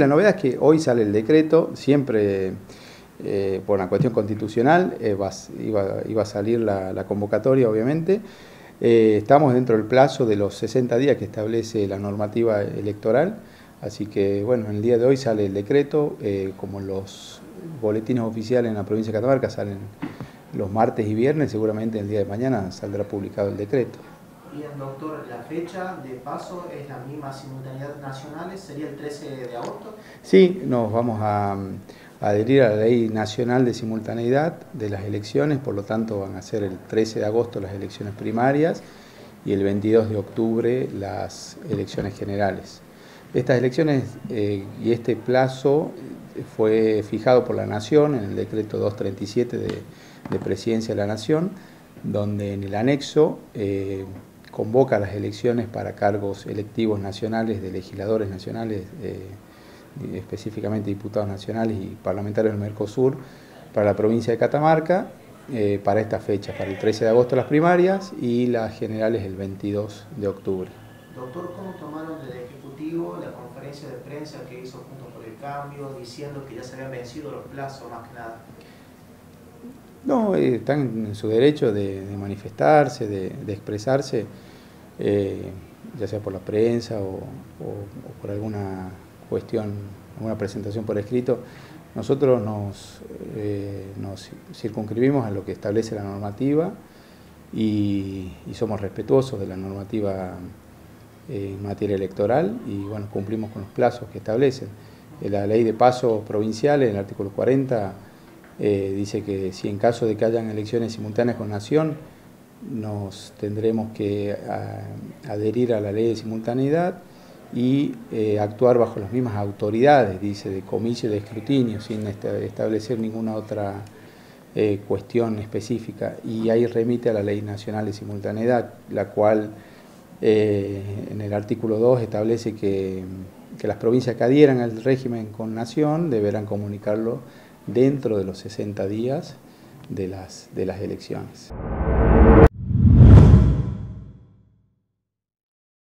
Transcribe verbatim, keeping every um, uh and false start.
la novedad es que hoy sale el decreto, siempre eh, por una cuestión constitucional, eh, va, iba, iba a salir la, la convocatoria obviamente. Eh, estamos dentro del plazo de los sesenta días que establece la normativa electoral, así que bueno, en el día de hoy sale el decreto, eh, como los boletines oficiales en la provincia de Catamarca salen los martes y viernes, seguramente el día de mañana saldrá publicado el decreto. Bien, doctor, la fecha de paso es la misma, simultaneidad nacionales, ¿sería el trece de agosto? Sí, nos vamos a, a adherir a la Ley Nacional de Simultaneidad de las elecciones, por lo tanto van a ser el trece de agosto las elecciones primarias y el veintidós de octubre las elecciones generales. Estas elecciones eh, y este plazo fue fijado por la Nación en el decreto doscientos treinta y siete de, de Presidencia de la Nación, donde en el anexo eh, convoca las elecciones para cargos electivos nacionales de legisladores nacionales, eh, específicamente diputados nacionales y parlamentarios del Mercosur, para la provincia de Catamarca, eh, para esta fecha, para el trece de agosto las primarias y las generales el veintidós de octubre. Doctor, ¿cómo tomaron del Ejecutivo la conferencia de prensa que hizo Juntos por el Cambio, diciendo que ya se habían vencido los plazos, más que nada? No, eh, están en su derecho de, de manifestarse, de, de expresarse, eh, ya sea por la prensa o, o, o por alguna cuestión, alguna presentación por escrito. Nosotros nos, eh, nos circunscribimos a lo que establece la normativa y, y somos respetuosos de la normativa eh, en materia electoral y bueno, cumplimos con los plazos que establecen. La ley de pasos provinciales, en el artículo cuarenta, Eh, dice que si en caso de que hayan elecciones simultáneas con nación, nos tendremos que a, adherir a la ley de simultaneidad y eh, actuar bajo las mismas autoridades, dice, de comicio y de escrutinio, sin establecer ninguna otra eh, cuestión específica. Y ahí remite a la Ley Nacional de Simultaneidad, la cual eh, en el artículo dos establece que, que las provincias que adhieran al régimen con nación deberán comunicarlo dentro de los sesenta días de las, de las elecciones.